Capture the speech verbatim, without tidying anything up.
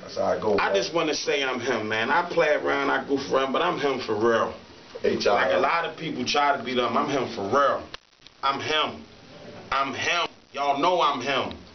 That's how I go. I just want to say I'm him, man. I play around, I goof around, but I'm him for real. H I Like a lot of people try to be them, I'm him for real. I'm him. I'm him. Y'all know I'm him.